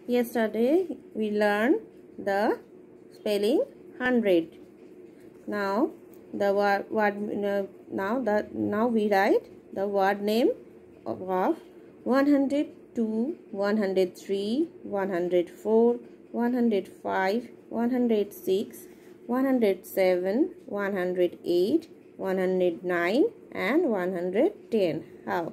Yesterday we learned the spelling 100. Now the now we write the word name of 102, 103, 104, 105, 106, 107, 108, 109 and 110. How?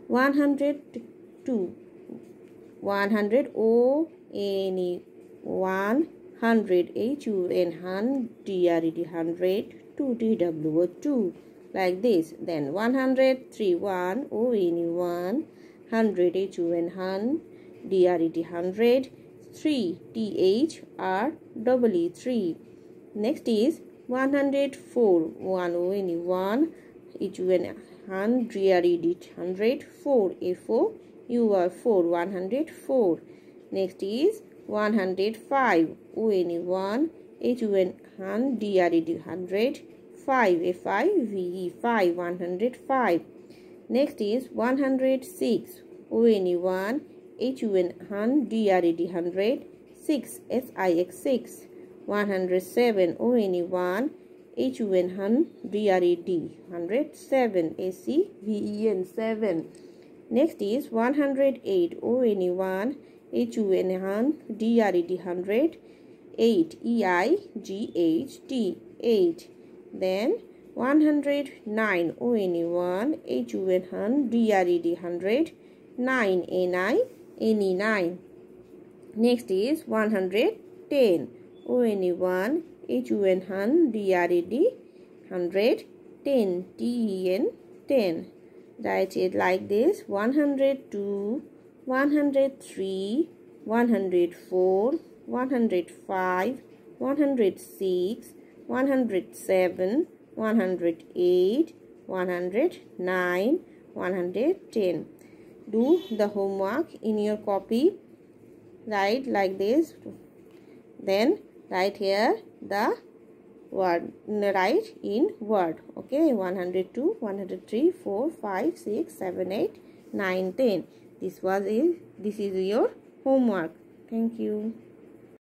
102, 100 O N E 100 H U N 100 2 D W 2 like this. Then 103 1 O N E 100 H U N 100 3 T H R E 3. Next is 104 1 O N E 1 H U N 100 4 F O U R 4 104. Next is 105 O N E 1 H U N 100 5 F I V E 5 105. Next is 106 O N E 1 H U N 100 6 S I X 6. 107 O N E 1 H U N 107 S E V E N 7. Next is 108 O N E 1 H U N 100 8 E I G H T 8. Then 109 O N E 1 H U N 100 9 N I N E 9. Next is 110 O N E 1 H U N 100 10 T E N 10. Write it like this: 102, 103, 104, 105, 106, 107, 108, 109, 110. Do the homework in your copy. Write like this. Then write here the word, write in word. Okay, 102, 103, 4, 5, 6, 7, 8, 9, 10. This is your homework. Thank you.